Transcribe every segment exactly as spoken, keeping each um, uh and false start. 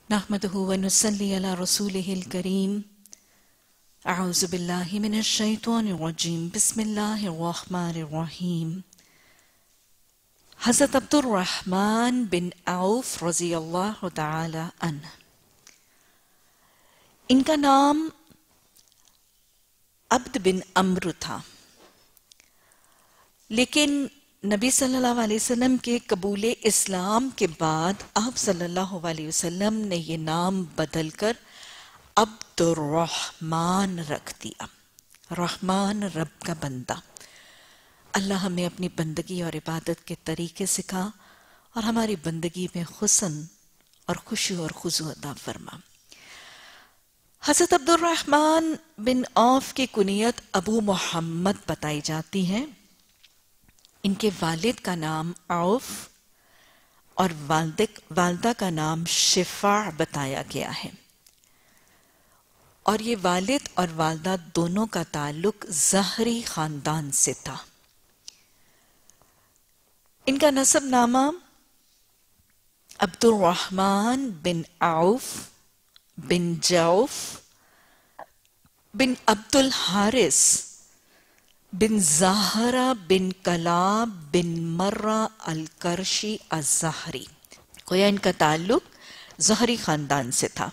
نحمده ونصلي على رسوله الكريم اعوذ باللہ من الشیطان الرجیم بسم اللہ الرحمن الرحیم حضرت عبدالرحمن بن عوف رضی اللہ تعالی عنہ، ان کا نام عبد بن عمرو تھا، لیکن نبی صلی اللہ علیہ وسلم کے قبول اسلام کے بعد آپ صلی اللہ علیہ وسلم نے یہ نام بدل کر عبدالرحمن رکھ دیا۔ رحمان رب کا بندہ۔ اللہ ہمیں اپنی بندگی اور عبادت کے طریقے سکھا اور ہماری بندگی میں حسن اور خوشی اور خضوع عطا فرما۔ حضرت عبدالرحمن بن عوف کی کنیت ابو محمد بتائی جاتی ہے۔ ان کے والد کا نام عوف اور والدہ کا نام شفاع بتایا گیا ہے، اور یہ والد اور والدہ دونوں کا تعلق زہری خاندان سے تھا۔ ان کا نسب نامہ عبدالرحمن بن عوف بن جوف بن عبد الحارث بن زہرہ بن کلاب بن مرہ القرشی الزہری، گویا ان کا تعلق زہری خاندان سے تھا۔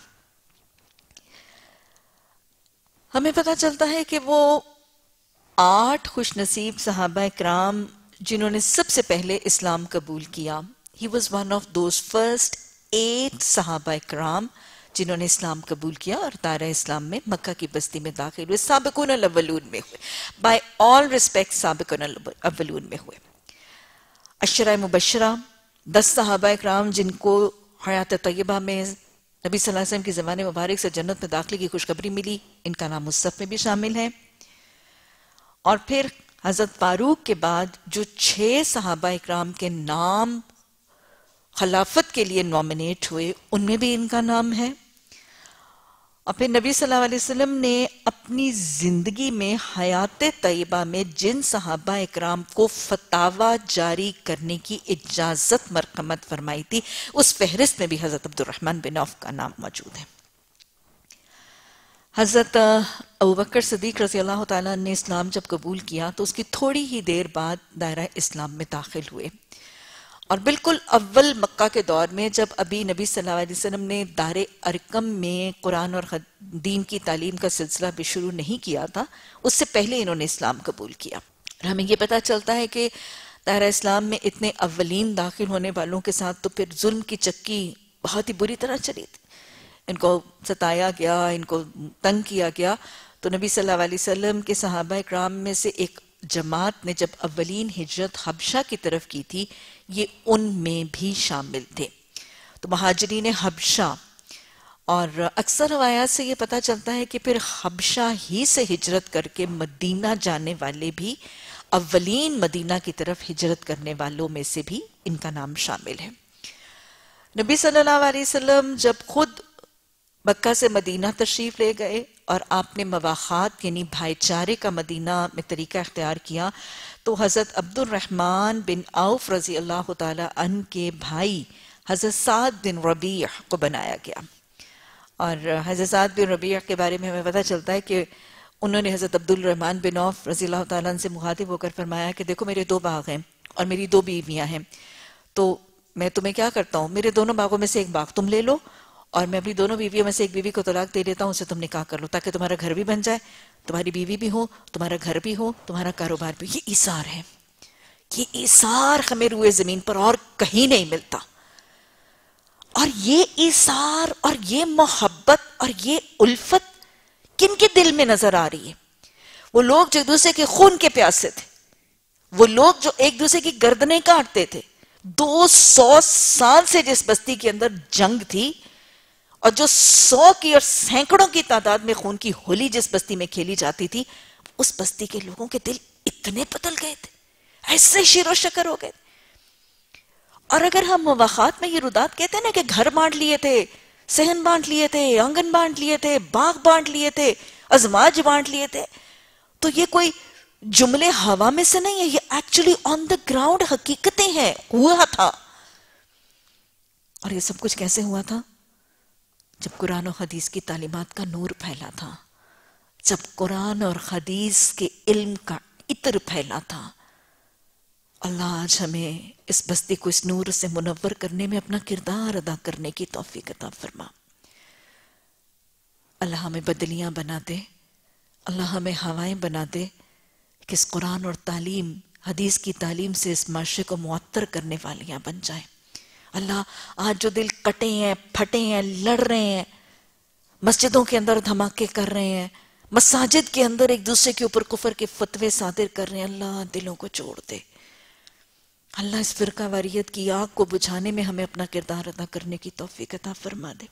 ہمیں پتہ چلتا ہے کہ وہ آٹھ خوش نصیب صحابہ کرام جنہوں نے سب سے پہلے اسلام قبول کیا، he was one of those first eight صحابہ کرام جنہوں نے اسلام قبول کیا اور دائرہ اسلام میں مکہ کی بستی میں داخل ہوئے، سابقون الاولون میں ہوئے، بائی آل ریسپیکٹ سابقون الاولون میں ہوئے۔ عشرہ مبشرہ، دس صحابہ کرام جن کو حیات طیبہ میں نبی صلی اللہ علیہ وسلم کی زمانے مبارک سے جنت میں داخلے کی خوشخبری ملی، ان کا نام مصحف میں بھی شامل ہے۔ اور پھر حضرت فاروق کے بعد جو چھ صحابہ کرام کے نام خلافت کے لیے نومینیٹ ہوئے، ان میں بھی ان کا نام ہے۔ اور پھر نبی صلی اللہ علیہ وسلم نے اپنی زندگی میں حیات طیبہ میں جن صحابہ اکرام کو فتاوی جاری کرنے کی اجازت مرحمت فرمائی تھی، اس فہرست میں بھی حضرت عبدالرحمن بن عوف کا نام موجود ہے۔ حضرت ابوبکر صدیق رضی اللہ تعالیٰ نے اسلام جب قبول کیا تو اس کی تھوڑی ہی دیر بعد دائرہ اسلام میں داخل ہوئے، اور بالکل اول مکہ کے دور میں جب ابھی نبی صلی اللہ علیہ وسلم نے دار ارقم میں قرآن اور دین کی تعلیم کا سلسلہ بھی شروع نہیں کیا تھا، اس سے پہلے انہوں نے اسلام قبول کیا۔ اور ہمیں یہ پتہ چلتا ہے کہ دائرہ اسلام میں اتنے اولین داخل ہونے والوں کے ساتھ تو پھر ظلم کی چکی بہت ہی بری طرح چلی تھی، ان کو ستایا گیا، ان کو تنگ کیا گیا۔ تو نبی صلی اللہ علیہ وسلم کے صحابہ اکرام میں سے ایک جماعت نے جب اولین ہجرت حبشہ کی طرف کی تھی، یہ ان میں بھی شامل تھے۔ تو مہاجرین حبشہ، اور اکثر روایات سے یہ پتہ چلتا ہے کہ پھر حبشہ ہی سے ہجرت کر کے مدینہ جانے والے بھی اولین مدینہ کی طرف ہجرت کرنے والوں میں سے بھی ان کا نام شامل ہے۔ نبی صلی اللہ علیہ وسلم جب خود مکہ سے مدینہ تشریف لے گئے اور آپ نے مواخات یعنی بھائی چارے کا مدینہ میں طریقہ اختیار کیا، تو حضرت عبدالرحمن بن عوف رضی اللہ تعالی عنہ کے بھائی حضرت سعد بن ربیع کو بنایا گیا۔ اور حضرت سعد بن ربیع کے بارے میں ہمیں پتہ چلتا ہے کہ انہوں نے حضرت عبدالرحمن بن عوف رضی اللہ تعالیٰ عنہ سے مخاطب ہو کر فرمایا کہ دیکھو میرے دو باغ ہیں اور میری دو بیویاں ہیں، تو میں تمہیں کیا کرتا ہوں، میرے دونوں باغوں میں سے ایک باغ تم لے لو، اور میں اپنی دونوں بیویوں میں سے ایک بیوی کو طلاق دے دیتا ہوں، اسے تم نکاح کر لو تاکہ تمہارا گھر بھی بن جائے، تمہاری بیوی بھی ہو، تمہارا گھر بھی ہو، تمہارا کاروبار بھی۔ یہ ایثار ہے، یہ ایثار ہمیں روئے زمین پر اور کہیں نہیں ملتا۔ اور یہ ایثار اور یہ محبت اور یہ الفت کن کے دل میں نظر آ رہی ہے؟ وہ لوگ جو ایک دوسرے کے خون کے پیاسے تھے، وہ لوگ جو ایک دوسرے کی گردنیں کاٹتے تھے، دو سو سال سے جس بستی کے اندر جنگ تھی، اور جو سو کی اور سینکڑوں کی تعداد میں خون کی ہولی جس بستی میں کھیلی جاتی تھی، اس بستی کے لوگوں کے دل اتنے بدل گئے تھے، ایسے شیر و شکر ہو گئے۔ اور اگر ہم مواخات میں یہ رودات کہتے ہیں نا کہ گھر بانٹ لیے تھے، صحن بانٹ لیے تھے، آنگن بانٹ لیے تھے، باغ بانٹ لیے تھے، ازواج بانٹ لیے تھے، تو یہ کوئی جملے ہوا میں سے نہیں ہے، یہ ایکچولی آن دا گراؤنڈ حقیقتیں ہیں، ہوا تھا۔ اور یہ سب کچھ کیسے ہوا تھا؟ جب قرآن و حدیث کی تعلیمات کا نور پھیلا تھا، جب قرآن اور حدیث کے علم کا عطر پھیلا تھا۔ اللہ آج ہمیں اس بستی کو اس نور سے منور کرنے میں اپنا کردار ادا کرنے کی توفیق عطا فرما۔ اللہ ہمیں بدلیاں بنا دے، اللہ ہمیں ہوائیں بنا دے کہ اس قرآن اور تعلیم، حدیث کی تعلیم سے اس معاشرے کو معطر کرنے والیاں بن جائیں۔ اللہ آج جو دل کٹے ہیں، پھٹے ہیں، لڑ رہے ہیں، مسجدوں کے اندر دھماکے کر رہے ہیں، مساجد کے اندر ایک دوسرے کے اوپر کفر کے فتوے صادر کر رہے ہیں، اللہ دلوں کو جوڑ دے۔ اللہ اس فرقہ واریت کی آگ کو بجھانے میں ہمیں اپنا کردار ادا کرنے کی توفیق عطا فرما دے۔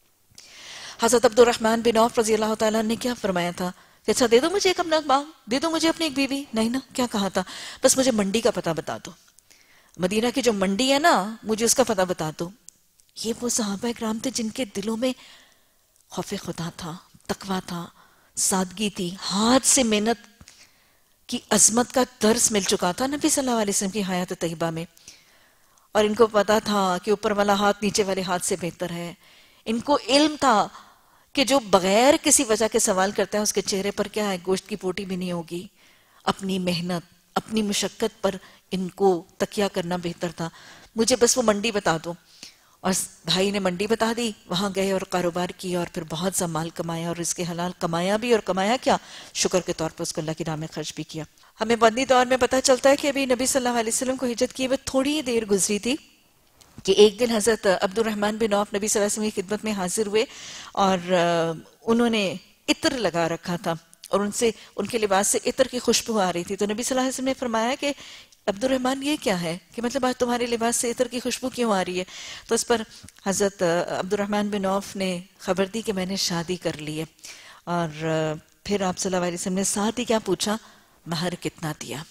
حضرت عبدالرحمن بن عوف رضی اللہ تعالیٰ نے کیا فرمایا تھا کہ اچھا دے دو مجھے ایک اپنا باغ، دے دو مجھے اپنی ایک بیوی، نہیں نا، کیا کہا تھا؟ بس مجھے منڈی کا پتہ بتا دو، مدینہ کی جو منڈی ہے نا مجھے اس کا پتہ بتا دو۔ یہ وہ صحابہ اکرام تھے جن کے دلوں میں خوف خدا تھا، تقویٰ تھا، سادگی تھی، ہاتھ سے محنت کی عظمت کا درس مل چکا تھا نبی صلی اللہ علیہ وسلم کی حیات طیبہ میں، اور ان کو پتا تھا کہ اوپر والا ہاتھ نیچے والے ہاتھ سے بہتر ہے۔ ان کو علم تھا کہ جو بغیر کسی وجہ کے سوال کرتا ہے اس کے چہرے پر کیا ہے، گوشت کی پوٹی بھی نہیں ہوگی۔ اپنی محنت، اپنی مشقت پر ان کو تکیہ کرنا بہتر تھا۔ مجھے بس وہ منڈی بتا دو، اور بھائی نے منڈی بتا دی، وہاں گئے اور کاروبار کیا اور پھر بہت سا مال کمایا، اور اس کے حلال کمایا بھی، اور کمایا کیا، شکر کے طور پر اس کو اللہ کی راہ میں خرچ بھی کیا۔ ہمیں مدنی دور میں پتہ چلتا ہے کہ ابھی نبی صلی اللہ علیہ وسلم کو ہجرت کیے ہوئے تھوڑی ہی دیر گزری تھی کہ ایک دن حضرت عبدالرحمن بن عوف نبی صلی اللہ علیہ وسلم کی خدمت میں حاضر ہوئے، اور انہوں نے عطر لگا رکھا تھا، اور ان سے ان کے لباس سے عطر کی خوشبو آ رہی تھی۔ تو نبی صلی اللہ علیہ وسلم نے فرمایا کہ عبدالرحمن یہ کیا ہے، کہ مطلب آج تمہارے لباس سے عطر کی خوشبو کیوں آ رہی ہے؟ تو اس پر حضرت عبدالرحمن بن عوف نے خبر دی کہ میں نے شادی کر لی ہے، اور پھر آپ صلی اللہ علیہ وسلم نے ساتھ ہی کیا پوچھا، مہر کتنا دیا؟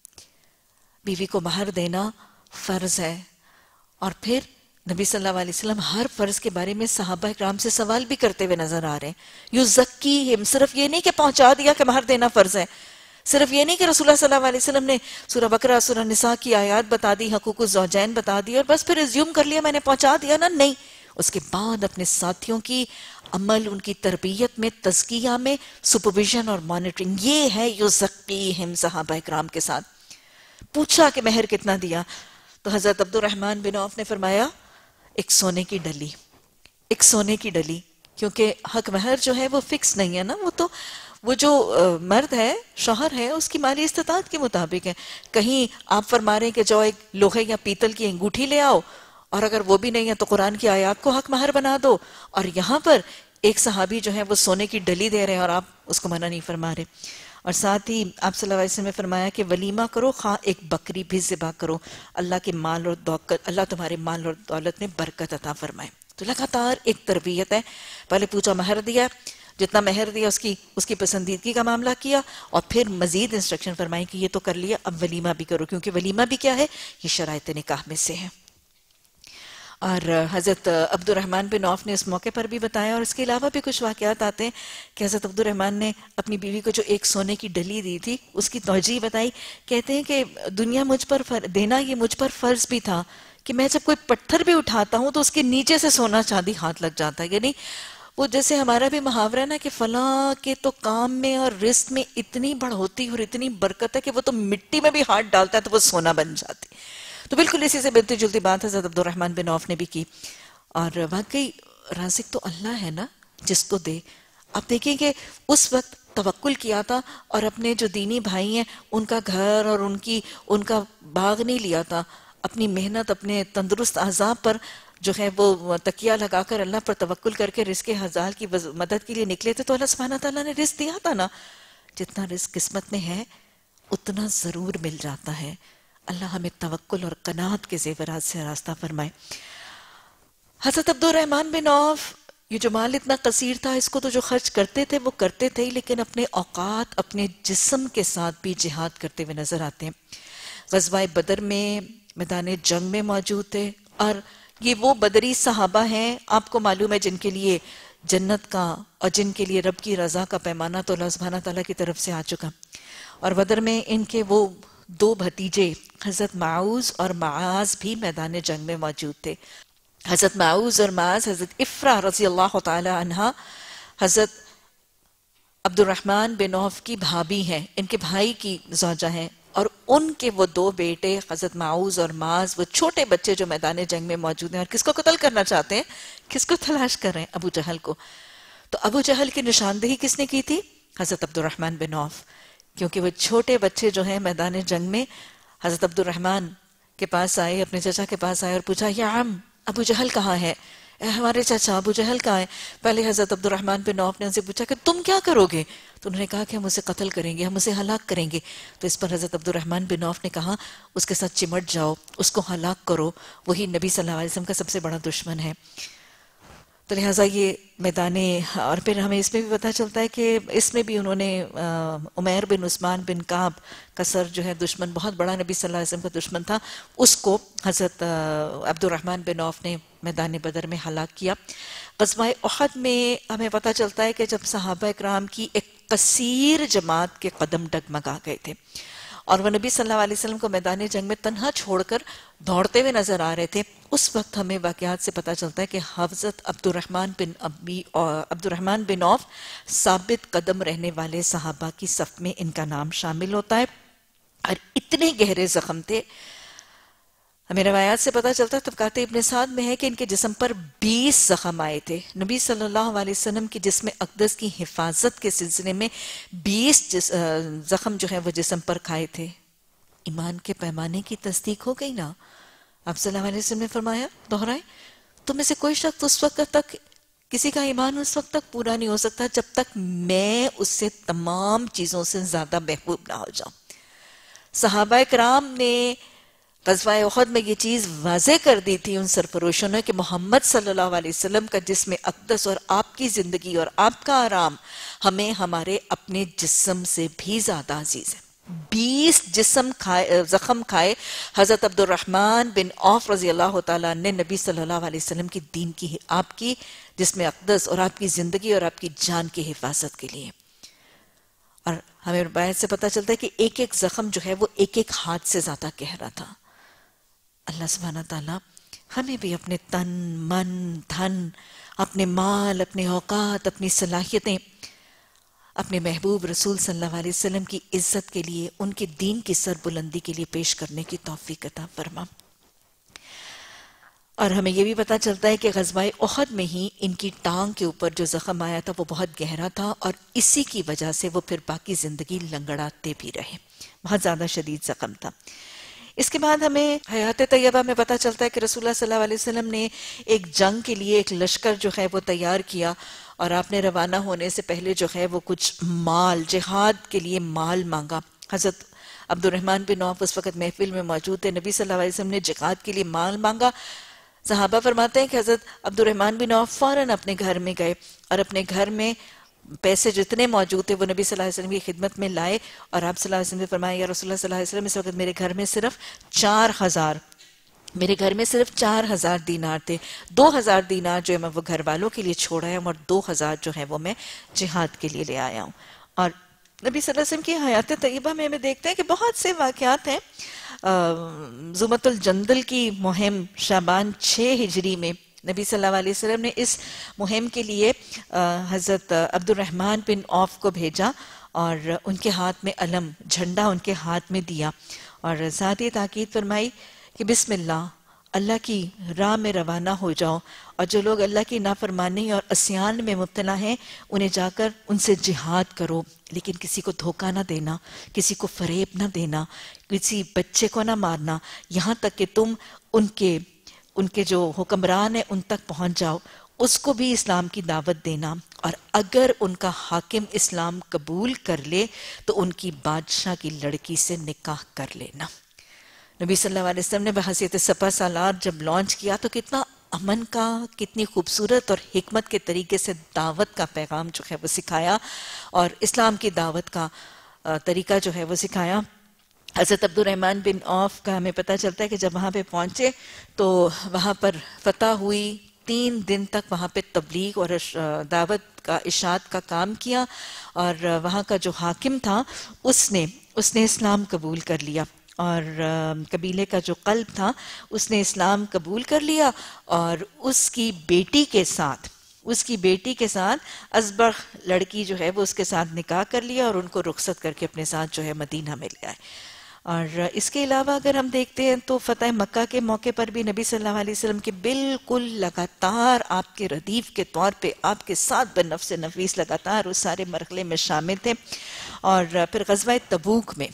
بیوی کو مہر دینا فرض ہے، اور پھر نبی صلی اللہ علیہ وسلم ہر فرض کے بارے میں صحابہ اکرام سے سوال بھی کرتے ہوئے نظر آ رہے ہیں۔ یزکیہم، صرف یہ نہیں کہ پہنچا دیا کہ مہر دینا فرض ہے، صرف یہ نہیں کہ رسول اللہ صلی اللہ علیہ وسلم نے سورہ بقرہ، سورہ نساء کی آیات بتا دی، حقوق الزوجین بتا دی، اور بس پھر ازیوم کر لیا میں نے پہنچا دیا نا، نہیں۔ اس کے بعد اپنے ساتھیوں کی عمل، ان کی تربیت میں، تزکیہ میں، سپرویژن اور مانیٹرنگ، یہ ہے یزکیہم صحابہ اکرام کے ساتھ۔ پوچھا کہ مہر کتنا دیا؟ تو حضرت عبدالرحمن بن عوف نے فرمایا ایک سونے کی ڈلی، ایک سونے کی ڈلی، کیونکہ حق مہر جو ہے وہ فکس نہیں ہے نا، وہ تو وہ جو مرد ہے، شوہر ہے، اس کی مالی استطاعت کے مطابق ہے۔ کہیں آپ فرما رہے ہیں کہ جو ایک لوہے یا پیتل کی انگوٹھی لے آؤ، اور اگر وہ بھی نہیں ہے تو قرآن کی آیات کو حق مہر بنا دو، اور یہاں پر ایک صحابی جو ہے وہ سونے کی ڈلی دے رہے ہیں اور آپ اس کو منع نہیں فرما رہے۔ اور ساتھ ہی آپ صلی اللہ علیہ وسلم نے فرمایا کہ ولیمہ کرو، خواہ ایک بکری بھی ذبح کرو، اللہ کے مال اور دولت، اللہ تمہارے مال اور دولت میں برکت عطا فرمائے۔ تو لگاتار ایک تربیت ہے، پہلے پوچھا مہر دیا، جتنا مہر دیا اس کی اس کی پسندیدگی کا معاملہ کیا، اور پھر مزید انسٹرکشن فرمائی کہ یہ تو کر لیا، اب ولیمہ بھی کرو، کیونکہ ولیمہ بھی کیا ہے، یہ شرائط نکاح میں سے ہے۔ اور حضرت عبدالرحمن بن عوف نے اس موقع پر بھی بتایا، اور اس کے علاوہ بھی کچھ واقعات آتے ہیں کہ حضرت عبدالرحمن نے اپنی بیوی کو جو ایک سونے کی ڈلی دی تھی اس کی توجیہ بتائی، کہتے ہیں کہ دنیا مجھ پر دینا یہ مجھ پر فرض بھی تھا کہ میں جب کوئی پتھر بھی اٹھاتا ہوں تو اس کے نیچے سے سونا چاندی ہاتھ لگ جاتا ہے، یعنی وہ جیسے ہمارا بھی محاورہ ہے نا کہ فلاں کے تو کام میں اور رزق میں اتنی بڑھوتی اور اتنی برکت ہے کہ وہ تو مٹی میں بھی ہاتھ ڈالتا ہے تو وہ سونا بن جاتی۔ تو بالکل اسی سے ملتی جلتی بات حضرت عبدالرحمن بن عوف نے بھی کی، اور واقعی رازق تو اللہ ہے نا جس کو دے۔ آپ دیکھیں کہ اس وقت توکل کیا تھا، اور اپنے جو دینی بھائی ہیں ان کا گھر اور ان کی ان کا باغ نہیں لیا تھا، اپنی محنت، اپنے تندرست اعضاء پر جو ہے وہ تکیہ لگا کر اللہ پر توکل کر کے رزق حلال کی مدد کے لیے نکلے تھے، تو اللہ سبحانہ تعالیٰ نے رزق دیا تھا نا۔ جتنا رزق قسمت میں ہے اتنا ضرور مل جاتا ہے۔ اللہ ہمیں توکل اور قناعت کے زیورات سے راستہ فرمائے۔ حضرت عبدالرحمن بن عوف، یہ جو مال اتنا قصیر تھا، اس کو تو جو خرچ کرتے تھے وہ کرتے تھے، لیکن اپنے اوقات، اپنے جسم کے ساتھ بھی جہاد کرتے ہوئے نظر آتے ہیں۔ غزوہ بدر میں میدان جنگ میں موجود تھے، اور یہ وہ بدری صحابہ ہیں آپ کو معلوم ہے جن کے لیے جنت کا اور جن کے لیے رب کی رضا کا پیمانہ تو اللہ سبحانہ تعالیٰ کی طرف سے آ چکا۔ اور بدر میں ان کے وہ دو بھتیجے حضرت معوذ اور معاذ بھی میدان جنگ میں موجود تھے۔ حضرت معوذ اور معاذ حضرت افرا رضی اللہ تعالی عنہ حضرت عبد الرحمن بن عوف کی بھابی ہیں، ان کے بھائی کی زوجہ ہیں، اور ان کے وہ دو بیٹے حضرت معوذ اور معاذ، وہ چھوٹے بچے جو میدان جنگ میں موجود ہیں اور کس کو قتل کرنا چاہتے ہیں، کس کو تلاش کر رہے ہیں؟ ابو جہل کو۔ تو ابو جہل کی نشاندہی کس نے کی تھی؟ حضرت عبد الرحمن بن عوف، کیونکہ وہ چھوٹے بچے جو ہیں میدان جنگ میں حضرت عبد الرحمن کے پاس آئے، اپنے چچا کے پاس آئے اور پوچھا یا عم ابو جہل کہاں ہے؟ اے ہمارے چچا ابو جہل کہاں ہے؟ پہلے حضرت عبد الرحمن بن عوف نے ان سے پوچھا کہ تم کیا کرو گے؟ تو انہوں نے کہا کہ ہم اسے قتل کریں گے، ہم اسے ہلاک کریں گے۔ تو اس پر حضرت عبد الرحمن بن عوف نے کہا اس کے ساتھ چمٹ جاؤ، اس کو ہلاک کرو، وہی نبی صلی اللہ علیہ وسلم کا سب سے بڑا دشمن ہے۔ تو لہٰذا یہ میدان، اور پھر ہمیں اس میں بھی پتہ چلتا ہے کہ اس میں بھی انہوں نے عمیر بن عثمان بن کعب کا سر جو ہے دشمن، بہت بڑا نبی صلی اللہ علیہ وسلم کا دشمن تھا، اس کو حضرت عبد الرحمن بن عوف نے میدان بدر میں ہلاک کیا۔ غزوہ احد میں ہمیں پتہ چلتا ہے کہ جب صحابہ اکرام کی ایک کثیر جماعت کے قدم ڈگمگا گئے تھے اور وہ نبی صلی اللہ علیہ وسلم کو میدان جنگ میں تنہا چھوڑ کر دوڑتے ہوئے نظر آ رہے تھے، اس وقت ہمیں واقعات سے پتہ چلتا ہے کہ حضرت عبد الرحمن بن ابی عبد الرحمن بن عوف ثابت قدم رہنے والے صحابہ کی صف میں ان کا نام شامل ہوتا ہے، اور اتنے گہرے زخم تھے، ہمیں روایات سے پتہ چلتا ہے، طبقات ابن سعد میں ہے کہ ان کے جسم پر بیس زخم آئے تھے۔ نبی صلی اللہ علیہ وسلم کی جسم اقدس کی حفاظت کے سلسلے میں بیس زخم جو ہے وہ جسم پر کھائے تھے۔ ایمان کے پیمانے کی تصدیق ہو گئی نا؟ آپ صلی اللہ علیہ وسلم نے فرمایا، دہرائے، تم میں سے کوئی شخص اس وقت تک، کسی کا ایمان اس وقت تک پورا نہیں ہو سکتا جب تک میں اس سے تمام چیزوں سے زیادہ محبوب نہ ہو جاؤں۔ صحابہ کرام نے غزوہ احد میں یہ چیز واضح کر دی تھی ان سرفروشوں نے کہ محمد صلی اللہ علیہ وسلم کا جسم اقدس اور آپ کی زندگی اور آپ کا آرام ہمیں ہمارے اپنے جسم سے بھی زیادہ عزیز ہے۔ بیس جسم کھائے زخم کھائے حضرت عبد الرحمن بن عوف رضی اللہ تعالیٰ نے نبی صلی اللہ علیہ وسلم کی دین کی، آپ کی جسم اقدس اور آپ کی زندگی اور آپ کی جان کی حفاظت کے لیے۔ اور ہمیں روایت سے پتہ چلتا ہے کہ ایک ایک زخم جو ہے وہ ایک ایک ہاتھ سے زیادہ گہرا تھا۔ اللہ سبحانہ تعالیٰ ہمیں بھی اپنے تن، من، دھن، اپنے مال، اپنے اوقات، اپنی صلاحیتیں اپنے محبوب رسول صلی اللہ علیہ وسلم کی عزت کے لیے، ان کے دین کی سربلندی کے لیے پیش کرنے کی توفیق عطا فرما۔ اور ہمیں یہ بھی پتہ چلتا ہے کہ غزوہ احد میں ہی ان کی ٹانگ کے اوپر جو زخم آیا تھا وہ بہت گہرا تھا، اور اسی کی وجہ سے وہ پھر باقی زندگی لنگڑاتے بھی رہے، بہت زیادہ شدید زخم تھا۔ اس کے بعد ہمیں حیات طیبہ میں پتہ چلتا ہے کہ رسول اللہ صلی اللہ علیہ وسلم نے ایک جنگ کے لیے ایک لشکر جو ہے وہ تیار کیا، اور آپ نے روانہ ہونے سے پہلے جو ہے وہ کچھ مال، جہاد کے لیے مال مانگا۔ حضرت عبد الرحمن بن عوف اس وقت محفل میں موجود تھے، نبی صلی اللہ علیہ وسلم نے جہاد کے لیے مال مانگا۔ صحابہ فرماتے ہیں کہ حضرت عبد الرحمن بن عوف فوراً اپنے گھر میں گئے اور اپنے گھر میں پیسے جتنے موجود تھے وہ نبی صلی اللہ علیہ وسلم کی خدمت میں لائے، اور آپ صلی اللہ علیہ وسلم نے فرمایا یا رسول اللہ صلی اللہ علیہ وسلم اس وقت میرے گھر میں صرف چار ہزار میرے گھر میں صرف چار ہزار دینار تھے، دو ہزار دینار جو ہے میں وہ گھر والوں کے لیے چھوڑ آیا ہوں، اور دو ہزار جو ہے وہ میں جہاد کے لیے لے آیا ہوں۔ اور نبی صلی اللہ علیہ وسلم کی حیات طیبہ میں ہمیں دیکھتے ہیں کہ بہت سے واقعات ہیں۔ زمت الجندل کی مہم شعبان چھ ہجری میں نبی صلی اللہ علیہ وسلم نے اس مہم کے لیے حضرت عبد الرحمن بن عوف کو بھیجا، اور ان کے ہاتھ میں علم، جھنڈا ان کے ہاتھ میں دیا، اور ساتھ ہی تاکید فرمائی کہ بسم اللہ، اللہ کی راہ میں روانہ ہو جاؤ، اور جو لوگ اللہ کی نافرمانی اور عصیان میں مبتلا ہیں انہیں جا کر ان سے جہاد کرو، لیکن کسی کو دھوکہ نہ دینا، کسی کو فریب نہ دینا، کسی بچے کو نہ مارنا، یہاں تک کہ تم ان کے ان کے جو حکمران ہیں ان تک پہنچ جاؤ، اس کو بھی اسلام کی دعوت دینا، اور اگر ان کا حاکم اسلام قبول کر لے تو ان کی بادشاہ کی لڑکی سے نکاح کر لینا۔ نبی صلی اللہ علیہ وسلم نے بحیثیت سپہ سالار جب لانچ کیا تو کتنا امن کا، کتنی خوبصورت اور حکمت کے طریقے سے دعوت کا پیغام جو ہے وہ سکھایا، اور اسلام کی دعوت کا طریقہ جو ہے وہ سکھایا۔ حضرت عبد الرحمن بن عوف کا ہمیں پتہ چلتا ہے کہ جب وہاں پہ پہنچے تو وہاں پر فتح ہوئی، تین دن تک وہاں پہ تبلیغ اور دعوت کا اشاعت کا کام کیا، اور وہاں کا جو حاکم تھا اس نے اس نے اسلام قبول کر لیا، اور قبیلے کا جو قلب تھا اس نے اسلام قبول کر لیا، اور اس کی بیٹی کے ساتھ اس کی بیٹی کے ساتھ ازبر لڑکی جو ہے وہ اس کے ساتھ نکاح کر لیا، اور ان کو رخصت کر کے اپنے ساتھ جو ہے مدینہ میں لے آئے۔ اور اس کے علاوہ اگر ہم دیکھتے ہیں تو فتح مکہ کے موقع پر بھی نبی صلی اللہ علیہ وسلم کے بالکل لگاتار آپ کے ردیف کے طور پہ آپ کے ساتھ بنفس نفیس لگاتار اس سارے مرحلے میں شامل تھے۔ اور پھر غزوہ تبوک میں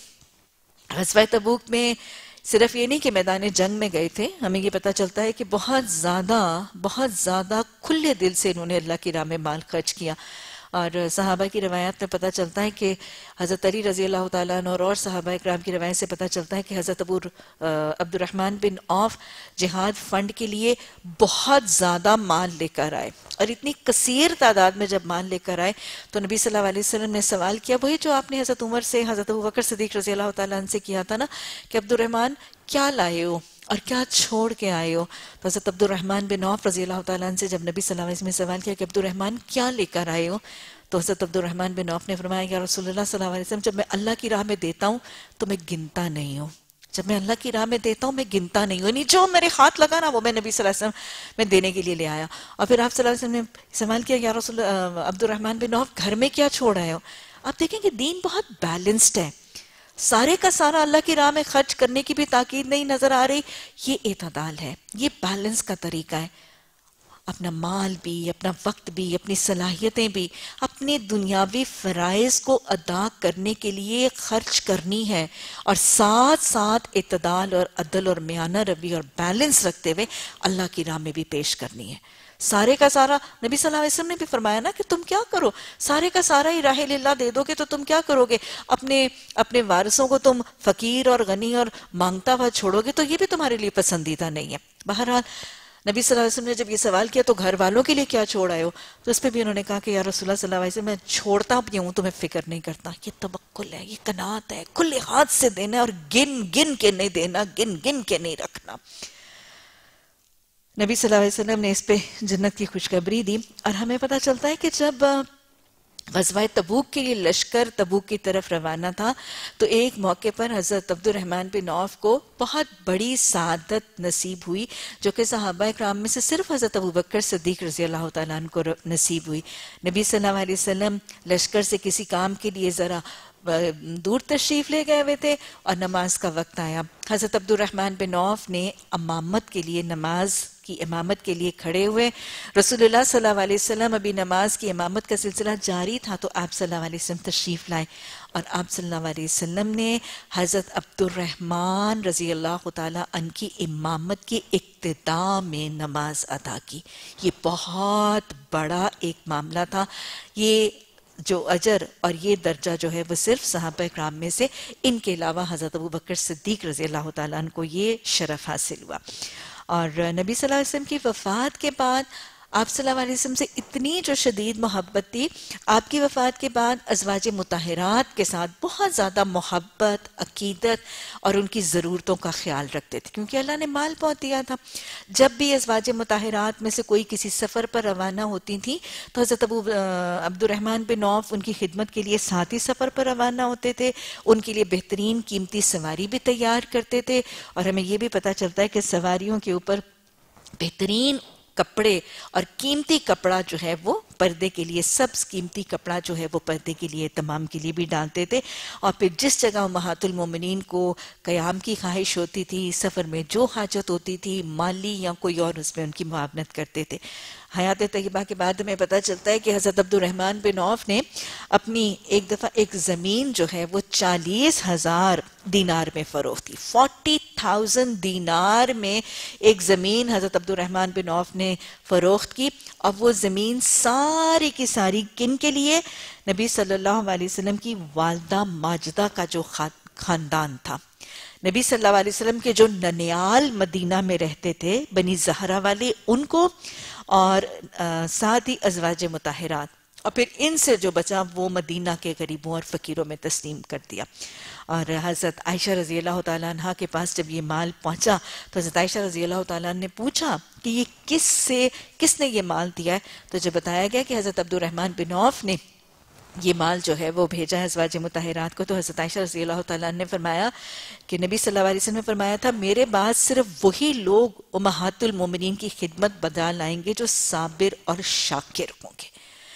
غزوہ تبوک میں صرف یہ نہیں کہ میدان جنگ میں گئے تھے، ہمیں یہ پتہ چلتا ہے کہ بہت زیادہ بہت زیادہ کھلے دل سے انہوں نے اللہ کی راہ میں مال خرچ کیا۔ اور صحابہ کی روایات میں پتہ چلتا ہے کہ حضرت علی رضی اللہ تعالیٰ عنہ اور اور صحابہ اکرام کی روایت سے پتہ چلتا ہے کہ حضرت ابو عبد الرحمن بن عوف جہاد فنڈ کے لیے بہت زیادہ مال لے کر آئے، اور اتنی کثیر تعداد میں جب مال لے کر آئے تو نبی صلی اللہ علیہ وسلم نے سوال کیا، وہی جو آپ نے حضرت عمر سے حضرت ابوبکر صدیق رضی اللہ تعالیٰ عنہ سے کیا تھا نا، کہ عبد الرحمن کیا لائے ہو اور کیا چھوڑ کے آئے ہو؟ تو حضرت عبد الرحمن بن عوف رضی اللہ تعالیٰ عنہ سے جب نبی صلی اللہ علیہ وسلم نے سوال کیا کہ عبد الرحمن کیا لے کر آئے ہو، تو حضرت عبد الرحمن بن عوف نے فرمایا کہ یا رسول اللہ صلی اللہ علیہ وسلم، جب میں اللہ کی راہ میں دیتا ہوں تو میں گنتا نہیں ہوں، جب میں اللہ کی راہ میں دیتا ہوں میں گنتا نہیں ہوں، یعنی جو میرے ہاتھ لگا نا وہ میں نبی صلی اللہ علیہ وسلم میں دینے کے لیے لے آیا۔ اور پھر آپ صلی اللہ علیہ وسلم نے سوال کیا یا رسول عبد الرحمن بن عوف گھر میں کیا چھوڑ آئے ہو؟ آپ دیکھیں کہ دین بہت بیلنسڈ ہے، سارے کا سارا اللہ کی راہ میں خرچ کرنے کی بھی تاکید نہیں نظر آ رہی، یہ اعتدال ہے، یہ بیلنس کا طریقہ ہے۔ اپنا مال بھی، اپنا وقت بھی، اپنی صلاحیتیں بھی اپنے دنیاوی فرائض کو ادا کرنے کے لیے خرچ کرنی ہے، اور ساتھ ساتھ اعتدال اور عدل اور میانہ روی اور بیلنس رکھتے ہوئے اللہ کی راہ میں بھی پیش کرنی ہے۔ سارے کا سارا نبی صلی اللہ علیہ وسلم نے بھی فرمایا نا کہ تم کیا کرو، سارے کا سارا ہی راہ اللہ دے دو گے تو تم کیا کرو گے؟ اپنے اپنے وارثوں کو تم فقیر اور غنی اور مانگتا ہوا چھوڑو گے تو یہ بھی تمہارے لیے پسندیدہ نہیں ہے۔ بہرحال نبی صلی اللہ علیہ وسلم نے جب یہ سوال کیا تو گھر والوں کے لیے کیا چھوڑ آئے ہو، تو اس پہ بھی انہوں نے کہا کہ یا رسول اللہ صلی اللہ علیہ وسلم میں چھوڑتا بھی ہوں تو میں فکر نہیں کرتا۔ یہ توکل ہے، یہ قناعت ہے، کھلے ہاتھ سے دینا اور گن گن کے نہیں دینا، گن گن کے نہیں رکھنا۔ نبی صلی اللہ علیہ وسلم نے اس پہ جنت کی خوشخبری دی، اور ہمیں پتہ چلتا ہے کہ جب غزوہ تبوک کے لیے لشکر تبوک کی طرف روانہ تھا تو ایک موقع پر حضرت عبد الرحمن بن عوف کو بہت بڑی سعادت نصیب ہوئی، جو کہ صحابہ اکرام میں سے صرف حضرت ابوبکر صدیق رضی اللہ تعالیٰ عنہ کو نصیب ہوئی۔ نبی صلی اللہ علیہ وسلم لشکر سے کسی کام کے لیے ذرا دور تشریف لے گئے ہوئے تھے، اور نماز کا وقت آیا۔ حضرت عبد الرحمن بن عوف نے امامت کے لیے نماز کی امامت کے لیے کھڑے ہوئے۔ رسول اللہ صلی اللہ علیہ وسلم ابھی نماز کی امامت کا سلسلہ جاری تھا تو آپ صلی اللہ علیہ وسلم تشریف لائے، اور آپ صلی اللہ علیہ وسلم نے حضرت عبد الرحمن رضی اللہ تعالیٰ عنہ کی امامت کی ابتدا میں نماز ادا کی۔ یہ بہت بڑا ایک معاملہ تھا، یہ جو اجر اور یہ درجہ جو ہے وہ صرف صحابہ اکرام میں سے، ان کے علاوہ حضرت ابوبکر صدیق رضی اللہ تعالیٰ عنہ کو یہ شرف حاصل ہوا۔ اور نبی صلی اللہ علیہ وسلم کی وفات کے بعد آپ صلی اللہ علیہ وسلم سے اتنی جو شدید محبت تھی، آپ کی وفات کے بعد ازواج مطہرات کے ساتھ بہت زیادہ محبت، عقیدت اور ان کی ضرورتوں کا خیال رکھتے تھے، کیونکہ اللہ نے مال بہت دیا تھا۔ جب بھی ازواج مطہرات میں سے کوئی کسی سفر پر روانہ ہوتی تھیں تو حضرت ابو عبد الرحمن بن عوف ان کی خدمت کے لیے ساتھ ہی سفر پر روانہ ہوتے تھے، ان کے لیے بہترین قیمتی سواری بھی تیار کرتے تھے، اور ہمیں یہ بھی پتہ چلتا ہے کہ سواریوں کے اوپر بہترین کپڑے اور قیمتی کپڑا جو ہے وہ پردے کے لیے، سبز قیمتی کپڑا جو ہے وہ پردے کے لیے تمام کے لیے بھی ڈالتے تھے، اور پھر جس جگہ امہات المومنین کو قیام کی خواہش ہوتی تھی، سفر میں جو حاجت ہوتی تھی مالی یا کوئی اور، اس میں ان کی معاونت کرتے تھے۔ حیات طیبہ کے بعد ہمیں پتہ چلتا ہے کہ حضرت عبد الرحمن بن عوف نے اپنی ایک دفعہ ایک زمین جو ہے وہ چالیس ہزار دینار میں فروخت کی، فورٹی تھاؤزنڈ دینار میں ایک زمین حضرت عبد الرحمن بن عوف نے فروخت کی، اور وہ زمین ساری کی ساری کن کے لیے؟ نبی صلی اللہ علیہ وسلم کی والدہ ماجدہ کا جو خاندان تھا، نبی صلی اللہ علیہ وسلم کے جو ننیال مدینہ میں رہتے تھے بنی زہرہ والے، ان کو، اور ساتھ ہی ازواج مطہرات، اور پھر ان سے جو بچا وہ مدینہ کے غریبوں اور فقیروں میں تسلیم کر دیا۔ اور حضرت عائشہ رضی اللہ تعالیٰ عنہ کے پاس جب یہ مال پہنچا تو حضرت عائشہ رضی اللہ تعالیٰ عنہ نے پوچھا کہ یہ کس سے کس نے یہ مال دیا ہے، تو جب بتایا گیا کہ حضرت عبد الرحمن بن عوف نے یہ مال جو ہے وہ بھیجا ہے ازواج مطہرات کو، تو حضرت عائشہ رضی اللہ تعالیٰ عنہ نے فرمایا کہ نبی صلی اللہ علیہ وسلم نے فرمایا تھا میرے بعد صرف وہی لوگ امہات المومنین کی خدمت بجا لائیں گے جو صابر اور شاکر ہوں گے۔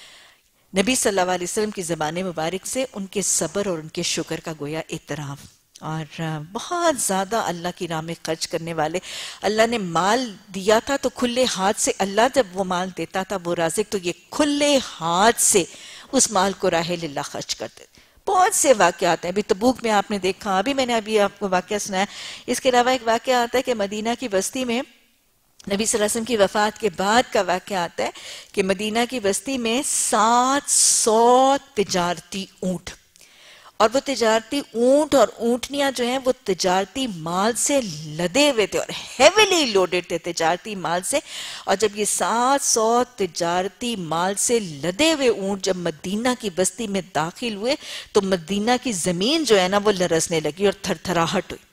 نبی صلی اللہ علیہ وسلم کی زبان مبارک سے ان کے صبر اور ان کے شکر کا گویا اعتراف، اور بہت زیادہ اللہ کی راہ میں خرچ کرنے والے۔ اللہ نے مال دیا تھا تو کھلے ہاتھ سے، اللہ جب وہ مال دیتا تھا وہ رازق تو یہ کھلے ہاتھ سے اس مال کو راہ اللہ خرچ کرتے تھے۔ بہت سے واقعات ہیں، ابھی تبوک میں آپ نے دیکھا، ابھی میں نے ابھی آپ کو واقعہ سنایا۔ اس کے علاوہ ایک واقعہ آتا ہے کہ مدینہ کی بستی میں نبی صلی اللہ علیہ وسلم کی وفات کے بعد کا واقعہ آتا ہے کہ مدینہ کی بستی میں سات سو تجارتی اونٹ، اور وہ تجارتی اونٹ اور اونٹنیاں جو ہیں وہ تجارتی مال سے لدے ہوئے تھے اور ہیویلی لوڈڈ تھے تجارتی مال سے۔ اور جب یہ سات سو تجارتی مال سے لدے ہوئے اونٹ جب مدینہ کی بستی میں داخل ہوئے تو مدینہ کی زمین جو ہے نا وہ لرزنے لگی اور تھر تھراہٹ ہوئی۔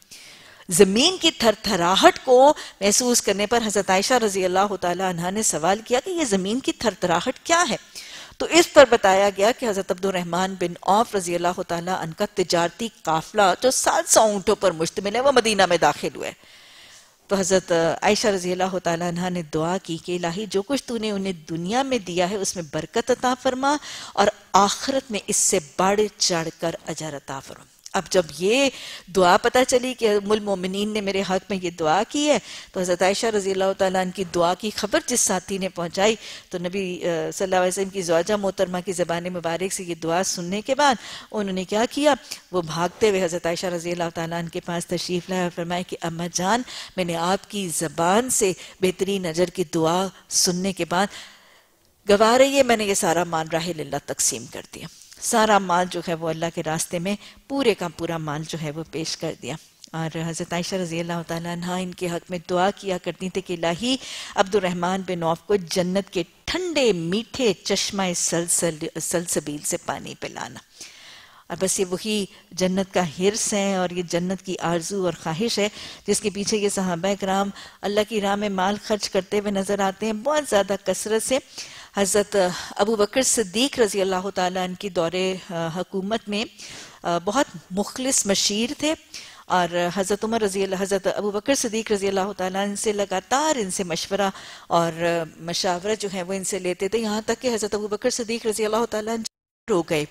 زمین کی تھر تھراہٹ کو محسوس کرنے پر حضرت عائشہ رضی اللہ تعالی عنہا نے سوال کیا کہ یہ زمین کی تھر تھراہٹ کیا ہے؟ تو اس پر بتایا گیا کہ حضرت عبدالرحمن بن عوف رضی اللہ تعالیٰ عنہ کا تجارتی قافلہ جو سات سو اونٹوں پر مشتمل ہے وہ مدینہ میں داخل ہوئے۔ تو حضرت عائشہ رضی اللہ تعالیٰ عنہ نے دعا کی کہ الہی جو کچھ تو نے انہیں دنیا میں دیا ہے اس میں برکت عطا فرما اور آخرت میں اس سے بڑھ چڑھ کر اجر عطا فرما۔ اب جب یہ دعا پتہ چلی کہ ام المومنین نے میرے حق میں یہ دعا کی ہے تو حضرت عائشہ رضی اللہ تعالیٰ عنہ کی دعا کی خبر جس ساتھی نے پہنچائی تو نبی صلی اللہ علیہ وسلم کی زوجہ محترمہ کی زبان مبارک سے یہ دعا سننے کے بعد انہوں نے کیا کیا، وہ بھاگتے ہوئے حضرت عائشہ رضی اللہ تعالیٰ عنہ کے پاس تشریف لائے اور فرمایا کہ اماں جان میں نے آپ کی زبان سے بہترین اجر کی دعا سننے کے بعد گواہ رہی میں نے یہ سارا مال راہ اللہ تقسیم کر دیا، سارا مال جو ہے وہ اللہ کے راستے میں پورے کا پورا مال جو ہے وہ پیش کر دیا۔ اور حضرت عائشہ رضی اللہ تعالیٰ عنہ ان کے حق میں دعا کیا کرتی تھے کہ الہی عبدالرحمن بن عوف کو جنت کے ٹھنڈے میٹھے چشمہ سلسل سلسبیل سے پانی پلانا۔ اور بس یہ وہی جنت کا حرص ہے اور یہ جنت کی آرزو اور خواہش ہے جس کے پیچھے یہ صحابہ کرام اللہ کی راہ میں مال خرچ کرتے ہوئے نظر آتے ہیں بہت زیادہ کثرت سے۔ حضرت ابو بکر صدیق رضی اللہ تعالیٰ عنہ کی دور حکومت میں بہت مخلص مشیر تھے، اور حضرت عمر رضی اللہ حضرت ابو بکر صدیق رضی اللہ تعالیٰ عنہ سے لگاتار ان سے مشورہ اور مشاورت جو ہے وہ ان سے لیتے تھے، یہاں تک کہ حضرت ابو بکر صدیق رضی اللہ تعالیٰ عنہ رو گئے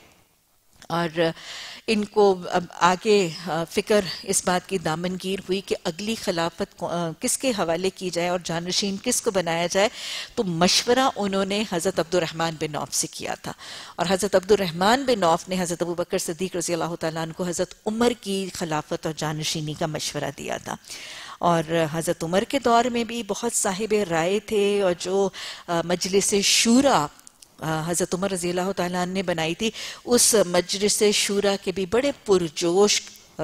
اور ان کو اب آگے فکر اس بات کی دامنگیر ہوئی کہ اگلی خلافت کس کے حوالے کی جائے اور جانشین کس کو بنایا جائے، تو مشورہ انہوں نے حضرت عبدالرحمن بن عوف سے کیا تھا، اور حضرت عبدالرحمن بن عوف نے حضرت ابو بکر صدیق رضی اللہ تعالیٰ عنہ کو حضرت عمر کی خلافت اور جانشینی کا مشورہ دیا تھا۔ اور حضرت عمر کے دور میں بھی بہت صاحب رائے تھے، اور جو مجلس شورا حضرت عمر رضی اللہ تعالیٰ عنہ نے بنائی تھی اس مجلس شورا کے بھی بڑے پرجوش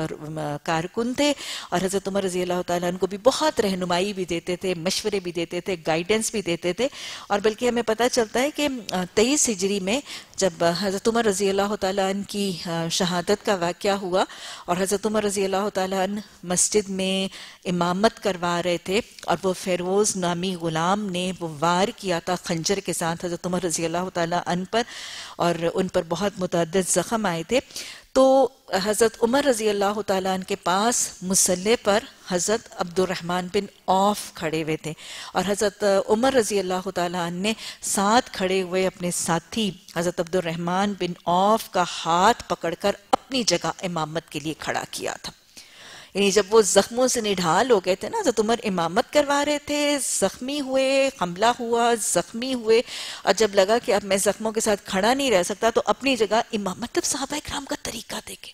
کارکن تھے، اور حضرت عمر رضی اللہ تعالیٰ عنہ کو بھی بہت رہنمائی بھی دیتے تھے، مشورے بھی دیتے تھے، گائیڈنس بھی دیتے تھے۔ اور بلکہ ہمیں پتہ چلتا ہے کہ تیئیس ہجری میں جب حضرت عمر رضی اللہ تعالیٰ عنہ کی شہادت کا واقعہ ہوا اور حضرت عمر رضی اللہ تعالیٰ عنہ مسجد میں امامت کروا رہے تھے، اور وہ فیروز نامی غلام نے وہ وار کیا تھا خنجر کے ساتھ حضرت عمر رضی اللہ تعالیٰ عنہ پر، اور ان پر بہت متعدد زخم آئے تھے، تو حضرت عمر رضی اللہ تعالیٰ عنہ کے پاس مسلح پر حضرت عبدالرحمن بن عوف کھڑے ہوئے تھے، اور حضرت عمر رضی اللہ تعالیٰ عنہ نے ساتھ کھڑے ہوئے اپنے ساتھی حضرت عبدالرحمن بن عوف کا ہاتھ پکڑ کر اپنی جگہ امامت کے لیے کھڑا کیا تھا۔ یعنی جب وہ زخموں سے نڈھال ہو گئے تھے نا، حضرت عمر امامت کروا رہے تھے، زخمی ہوئے، حملہ ہوا، زخمی ہوئے، اور جب لگا کہ اب میں زخموں کے ساتھ کھڑا نہیں رہ سکتا تو اپنی جگہ امامت۔ مطلب صحابہ کرام کا طریقہ دیکھیں،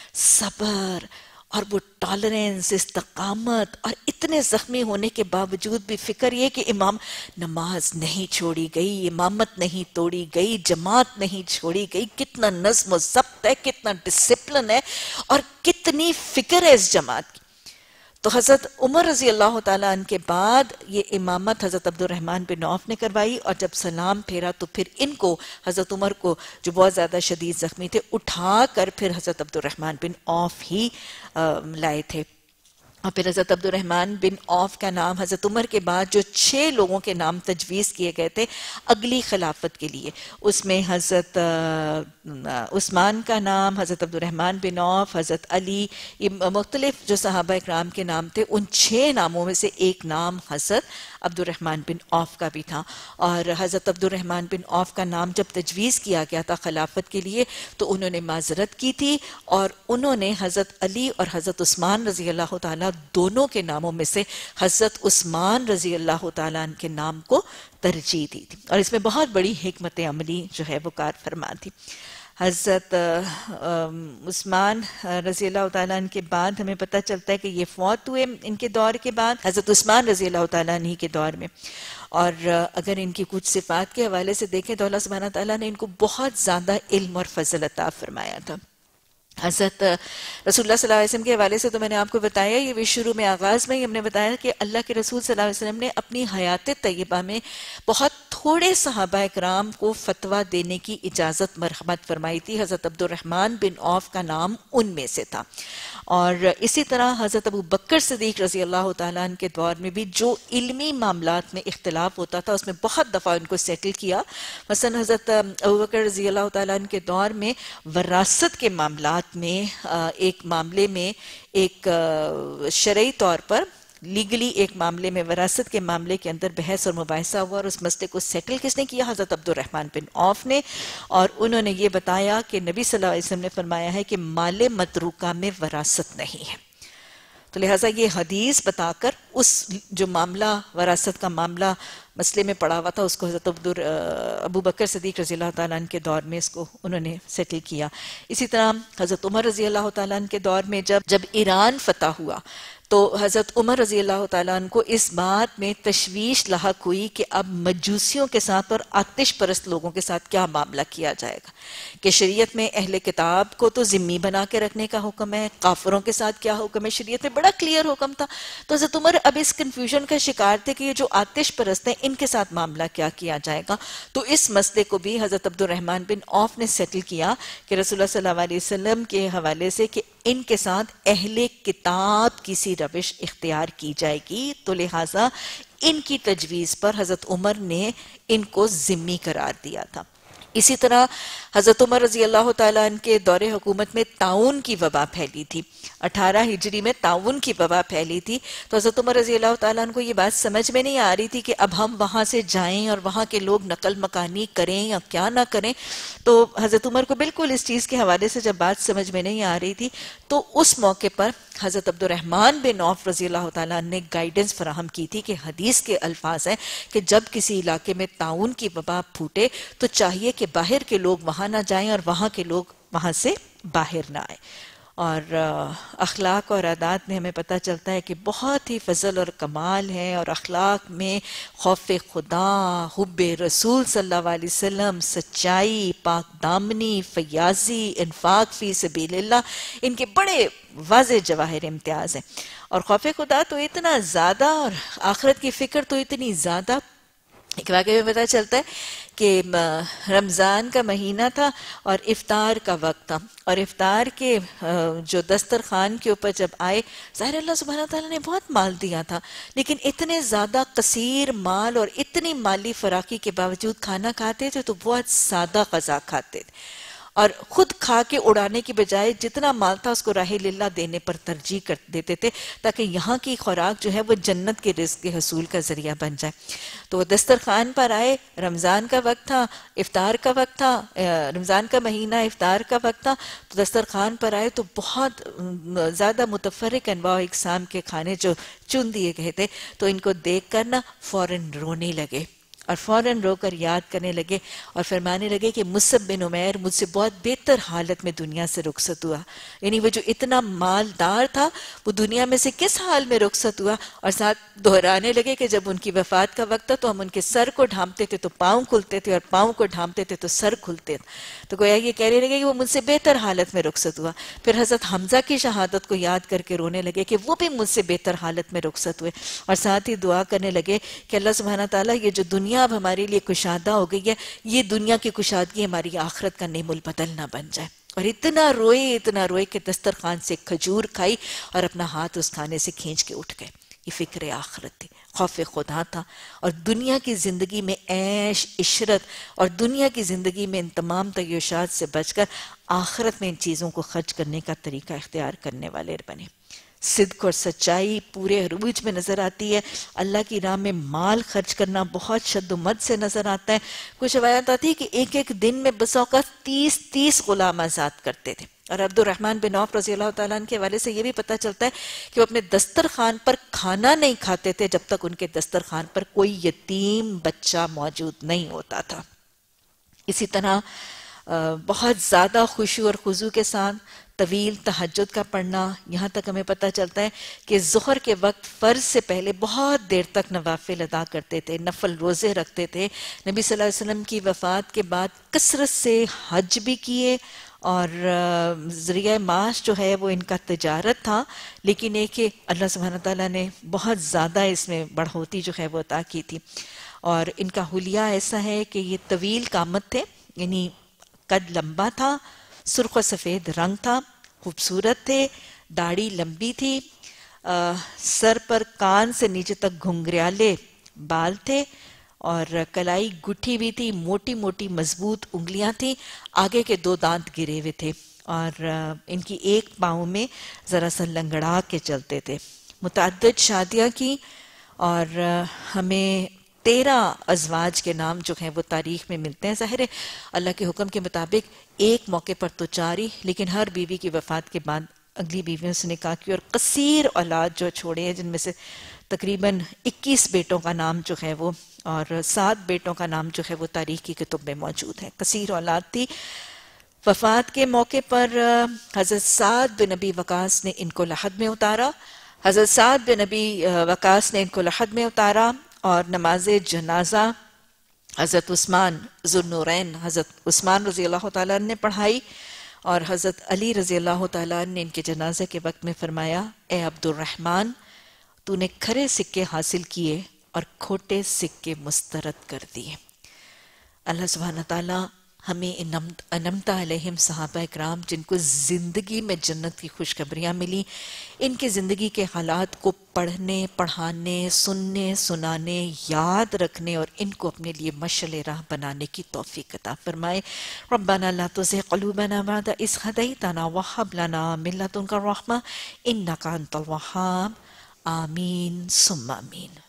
صبر اور وہ ٹالرنس، استقامت، اور اتنے زخمی ہونے کے باوجود بھی فکر یہ کہ امام نماز نہیں چھوڑی گئی، امامت نہیں توڑی گئی، جماعت نہیں چھوڑی گئی، کتنا نظم و ضبط ہے، کتنا ڈسپلن ہے، اور کتنی فکر ہے اس جماعت کی۔ تو حضرت عمر رضی اللہ تعالیٰ عنہ کے بعد یہ امامت حضرت عبدالرحمن بن عوف نے کروائی، اور جب سلام پھیرا تو پھر ان کو حضرت عمر کو جو بہت زیادہ شدید زخمی تھے اٹھا کر پھر حضرت عبدالرحمن بن عوف ہی لائے تھے۔ اور پھر حضرت عبد الرحمن بن عوف کا نام حضرت عمر کے بعد جو چھ لوگوں کے نام تجویز کیے گئے تھے اگلی خلافت کے لیے، اس میں حضرت عثمان کا نام، حضرت عبد الرحمن بن عوف، حضرت علی، یہ مختلف جو صحابہ اکرام کے نام تھے، ان چھ ناموں میں سے ایک نام حضرت عبد الرحمن بن عوف کا بھی تھا۔ اور حضرت عبد الرحمن بن عوف کا نام جب تجویز کیا گیا تھا خلافت کے لیے تو انہوں نے معذرت کی تھی، اور انہوں نے حضرت علی اور حضرت عثمان رضی اللہ تعالیٰ دونوں کے ناموں میں سے حضرت عثمان رضی اللہ تعالیٰ عنہ کے نام کو ترجیح دی تھی، اور اس میں بہت بڑی حکمت عملی جو ہے وہ کار فرما تھی۔ حضرت عثمان رضی اللہ تعالیٰ عنہ کے بعد ہمیں پتہ چلتا ہے کہ یہ فوت ہوئے ان کے دور کے بعد حضرت عثمان رضی اللہ تعالیٰ عنہ کے دور میں، اور اگر ان کی کچھ صفات کے حوالے سے دیکھیں تو اللہ سبحانہ تعالیٰ نے ان کو بہت زیادہ علم اور فضل عطا فرمایا تھا۔ حضرت رسول اللہ صلی اللہ علیہ وسلم کے حوالے سے تو میں نے آپ کو بتایا، یہ بھی شروع میں آغاز میں ہی ہم نے بتایا کہ اللہ کے رسول صلی اللہ علیہ وسلم نے اپنی حیات طیبہ میں بہت تھوڑے صحابہ اکرام کو فتویٰ دینے کی اجازت مرحمت فرمائی تھی۔ حضرت عبد الرحمن بن عوف کا نام ان میں سے تھا، اور اسی طرح حضرت ابو بکر صدیق رضی اللہ تعالیٰ عنہ کے دور میں بھی جو علمی معاملات میں اختلاف ہوتا تھا اس میں بہت دفعہ ان کو سیٹل کیا۔ مثلا حضرت ابو بکر رضی اللہ تعالیٰ عنہ کے دور میں وراثت کے معاملات میں ایک معاملے میں ایک شرعی طور پر لیگلی ایک معاملے میں وراثت کے معاملے کے اندر بحث اور مباحثہ ہوا، اور اس مسئلے کو سیٹل کس نے کیا؟ حضرت عبد الرحمن بن عوف نے، اور انہوں نے یہ بتایا کہ نبی صلی اللہ علیہ وسلم نے فرمایا ہے کہ مال متروکہ میں وراثت نہیں ہے، تو لہٰذا یہ حدیث بتا کر اس جو معاملہ وراثت کا معاملہ مسئلے میں پڑا ہوا تھا اس کو حضرت ابو بکر صدیق رضی اللہ تعالیٰ عنہ کے دور میں اس کو انہوں نے سیٹل کیا۔ اسی طرح حضرت عمر رضی اللہ تعالیٰ عنہ کے دور میں جب جب ایران فتح ہوا تو حضرت عمر رضی اللہ تعالیٰ عنہ کو اس بات میں تشویش لاحق ہوئی کہ اب مجوسیوں کے ساتھ اور آتش پرست لوگوں کے ساتھ کیا معاملہ کیا جائے گا، کہ شریعت میں اہل کتاب کو تو ذمی بنا کے رکھنے کا حکم ہے، کافروں کے ساتھ کیا حکم ہے، شریعت میں بڑا کلیئر حکم تھا۔ تو حضرت عمر اب اس کنفیوژن کا شکار تھے کہ یہ جو آتش پرست ہیں ان کے ساتھ معاملہ کیا کیا جائے گا، تو اس مسئلے کو بھی حضرت عبد الرحمن بن عوف نے سیٹل کیا کہ رسول اللہ صلی اللہ علیہ وسلم کے حوالے سے کہ ان کے ساتھ اہل کتاب کی سی روش اختیار کی جائے گی، تو لہٰذا ان کی تجویز پر حضرت عمر نے ان کو ذمی قرار دیا تھا۔ اسی طرح حضرت عمر رضی اللہ تعالیٰ عنہ کے دور حکومت میں طاعون کی وبا پھیلی تھی، اٹھارہ ہجری میں طاعون کی وبا پھیلی تھی، تو حضرت عمر رضی اللہ تعالیٰ عنہ کو یہ بات سمجھ میں نہیں آ رہی تھی کہ اب ہم وہاں سے جائیں اور وہاں کے لوگ نقل مکانی کریں یا کیا نہ کریں۔ تو حضرت عمر کو بالکل اس چیز کے حوالے سے جب بات سمجھ میں نہیں آ رہی تھی تو اس موقع پر حضرت عبد الرحمن بن عوف رضی اللہ تعالیٰ عنہ نے گائیڈنس فراہم کی تھی کہ حدیث کے الفاظ ہیں کہ جب کسی علاقے میں طاعون کی وبا پھوٹے تو چاہیے کہ باہر کے لوگ وہاں نہ جائیں اور وہاں کے لوگ وہاں سے باہر نہ آئیں۔ اور اخلاق اور عادات میں ہمیں پتہ چلتا ہے کہ بہت ہی فضل اور کمال ہے، اور اخلاق میں خوف خدا، حب رسول صلی اللہ علیہ وسلم، سچائی، پاک دامنی، فیاضی، انفاق فی سبیل اللہ، ان کے بڑے واضح جواہر امتیاز ہیں۔ اور خوف خدا تو اتنا زیادہ اور آخرت کی فکر تو اتنی زیادہ، ایک واقعے میں پتہ چلتا ہے کہ رمضان کا مہینہ تھا اور افطار کا وقت تھا، اور افطار کے جو دسترخوان کے اوپر جب آئے، ظاہر اللہ سبحانہ تعالیٰ نے بہت مال دیا تھا، لیکن اتنے زیادہ قصیر مال اور اتنی مالی فراخی کے باوجود کھانا کھاتے تھے تو بہت سادہ غذا کھاتے تھے، اور خود کھا کے اڑانے کی بجائے جتنا مال تھا اس کو راہ اللہ دینے پر ترجیح کر دیتے تھے تاکہ یہاں کی خوراک جو ہے وہ جنت کے رزق کے حصول کا ذریعہ بن جائے۔ تو وہ دسترخوان پر آئے، رمضان کا وقت تھا، افطار کا وقت تھا، رمضان کا مہینہ افطار کا وقت تھا، تو دسترخوان پر آئے تو بہت زیادہ متفرق انواع و اقسام کے کھانے جو چن دیے گئے تھے، تو ان کو دیکھ کر نا فوراً رونے لگے اور فوراً رو کر یاد کرنے لگے اور فرمانے لگے کہ مصعب بن عمیر مجھ سے بہت بہتر حالت میں دنیا سے رخصت ہوا، یعنی وہ جو اتنا مالدار تھا وہ دنیا میں سے کس حال میں رخصت ہوا، اور ساتھ دہرانے لگے کہ جب ان کی وفات کا وقت تھا تو ہم ان کے سر کو ڈھانپتے تھے تو پاؤں کھلتے تھے اور پاؤں کو ڈھانپتے تھے تو سر کھلتے تھے، تو گویا یہ کہنے لگے کہ وہ مجھ سے بہتر حالت میں رخصت ہوا۔ پھر حضرت حمزہ کی شہادت کو یاد کر کے رونے لگے کہ وہ بھی مجھ سے بہتر حالت میں رخصت ہوئے، اور ساتھ ہی دعا کرنے لگے کہ اللہ سبحانہ تعالیٰ یہ جو دنیا اب ہمارے لیے کشادہ ہو گئی ہے، یہ دنیا کی کشادگی ہماری آخرت کا نعم البدل نہ بن جائے۔ اور اتنا روئے اتنا روئے کہ دسترخوان سے کھجور کھائی اور اپنا ہاتھ اس کھانے سے کھینچ کے اٹھ گئے. یہ فکر آخرت تھی، خوف خدا تھا، اور دنیا کی زندگی میں عیش عشرت اور دنیا کی زندگی میں ان تمام تیوشات سے بچ کر آخرت میں ان چیزوں کو خرچ کرنے کا طریقہ اختیار کرنے والے بنے. صدق اور سچائی پورے عروج میں نظر آتی ہے. اللہ کی راہ میں مال خرچ کرنا بہت شد و مد سے نظر آتا ہے. کچھ روایات آتی ہے کہ ایک ایک دن میں بس اوقات تیس تیس غلام آزاد کرتے تھے. اور عبد الرحمن بن عوف رضی اللہ تعالیٰ عنہ کے حوالے سے یہ بھی پتہ چلتا ہے کہ وہ اپنے دسترخوان پر کھانا نہیں کھاتے تھے جب تک ان کے دسترخوان پر کوئی یتیم بچہ موجود نہیں ہوتا تھا. اسی طرح بہت زیادہ خشوع اور خضوع کے ساتھ طویل تہجد کا پڑھنا. یہاں تک ہمیں پتہ چلتا ہے کہ ظہر کے وقت فرض سے پہلے بہت دیر تک نوافل ادا کرتے تھے، نفل روزے رکھتے تھے. نبی صلی اللہ علیہ وسلم کی وفات کے بعد کثرت سے حج بھی کیے، اور ذریعہ معاش جو ہے وہ ان کا تجارت تھا، لیکن ایک کہ اللہ سبحانہ تعالیٰ نے بہت زیادہ اس میں بڑھوتی جو ہے وہ عطا کی تھی. اور ان کا حلیہ ایسا ہے کہ یہ طویل قامت تھے، یعنی قد لمبا تھا، سرخ و سفید رنگ تھا، خوبصورت تھے، داڑھی لمبی تھی، سر پر کان سے نیچے تک گھنگریالے بال تھے، اور کلائی گٹھی بھی تھی، موٹی موٹی مضبوط انگلیاں تھیں، آگے کے دو دانت گرے ہوئے تھے، اور ان کی ایک پاؤں میں ذرا سا لنگڑا کے چلتے تھے. متعدد شادیاں کی، اور ہمیں تیرہ ازواج کے نام جو ہیں وہ تاریخ میں ملتے ہیں. ظاہر ہے اللہ کے حکم کے مطابق ایک موقع پر تو چار ہی، لیکن ہر بیوی کی وفات کے بعد اگلی بیویوں سے نکاح کی، اور کثیر اولاد جو چھوڑے ہیں، جن میں سے تقریباً اکیس بیٹوں کا نام جو ہے وہ اور سات بیٹوں کا نام جو ہے وہ تاریخ کی کتب میں موجود ہے. کثیر اولاد تھی. وفات کے موقع پر حضرت سعد بن ابی وقاص نے ان کو لحد میں اتارا حضرت سعد بن ابی وقاص نے ان کو لحد میں اتارا اور نماز جنازہ حضرت عثمان ذوالنورین حضرت عثمان رضی اللہ تعالیٰ عنہ نے پڑھائی، اور حضرت علی رضی اللہ تعالیٰ عنہ نے ان کے جنازے کے وقت میں فرمایا، اے عبد الرحمن، تو نے کھرے سکے حاصل کیے اور کھوٹے سکے مسترد کر دیے. اللہ سبحانہ تعالیٰ ہمیں انعمت علیہم صحابہ اکرام جن کو زندگی میں جنت کی خوشخبریاں ملی، ان کے زندگی کے حالات کو پڑھنے، پڑھانے، سننے، سنانے، یاد رکھنے اور ان کو اپنے لیے مشعل راہ بنانے کی توفیق عطا فرمائے. ربنا لا تزغ قلوبنا بعد إذ هديتنا وهب لنا من لدنك الرحمة إنك أنت الوهاب. آمین ثم آمین.